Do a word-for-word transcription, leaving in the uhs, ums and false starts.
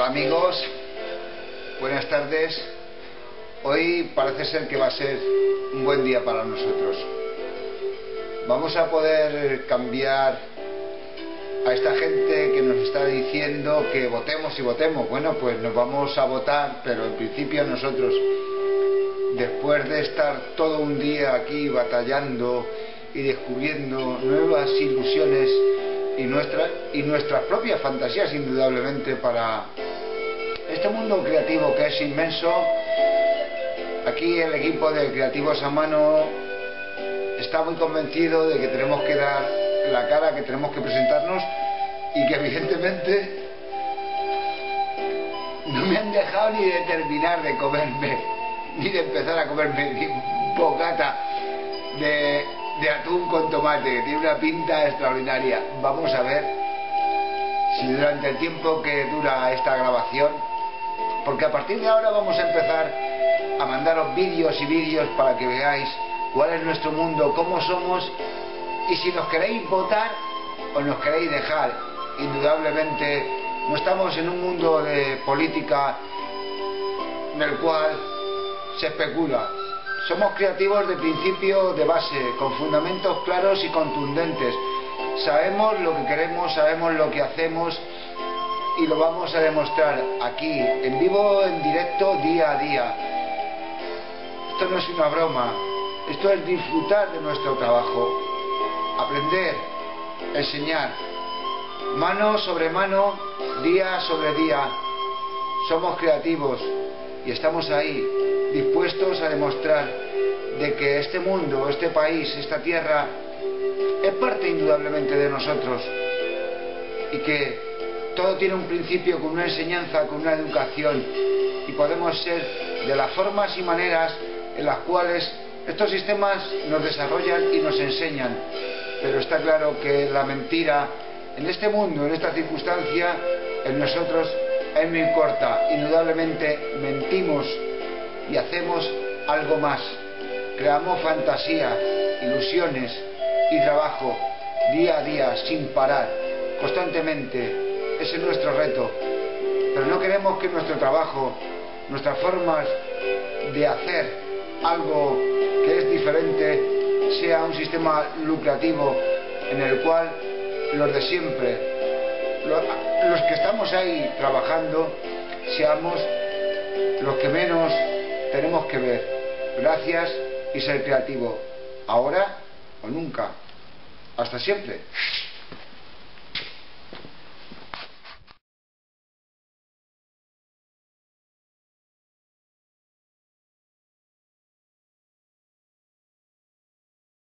Hola amigos, buenas tardes. Hoy parece ser que va a ser un buen día para nosotros. Vamos a poder cambiar a esta gente que nos está diciendo que votemos y votemos. Bueno, pues nos vamos a votar, pero en principio nosotros, después de estar todo un día aquí batallando y descubriendo nuevas ilusiones y, nuestra, y nuestras propias fantasías, indudablemente, para este mundo creativo que es inmenso, aquí el equipo de Creativos a Mano está muy convencido de que tenemos que dar la cara, que tenemos que presentarnos, y que evidentemente no me han dejado ni de terminar de comerme, ni de empezar a comerme mi bocata de, de atún con tomate, que tiene una pinta extraordinaria. Vamos a ver si durante el tiempo que dura esta grabación, porque a partir de ahora vamos a empezar a mandaros vídeos y vídeos para que veáis cuál es nuestro mundo, cómo somos, y si nos queréis votar o nos queréis dejar. Indudablemente no estamos en un mundo de política en el cual se especula. Somos creativos de principio, de base, con fundamentos claros y contundentes. Sabemos lo que queremos, sabemos lo que hacemos, y lo vamos a demostrar aquí, en vivo, en directo, día a día. Esto no es una broma, esto es disfrutar de nuestro trabajo, aprender, enseñar, mano sobre mano, día sobre día. Somos creativos y estamos ahí, dispuestos a demostrar de que este mundo, este país, esta tierra es parte indudablemente de nosotros, y que todo tiene un principio, con una enseñanza, con una educación, y podemos ser de las formas y maneras en las cuales estos sistemas nos desarrollan y nos enseñan. Pero está claro que la mentira en este mundo, en esta circunstancia, en nosotros es muy corta. Indudablemente mentimos y hacemos algo más. Creamos fantasía, ilusiones y trabajo día a día, sin parar, constantemente. Ese es nuestro reto. Pero no queremos que nuestro trabajo, nuestras formas de hacer algo que es diferente, sea un sistema lucrativo en el cual los de siempre, los que estamos ahí trabajando, seamos los que menos tenemos que ver. Gracias, y ser creativo, ahora o nunca. Hasta siempre.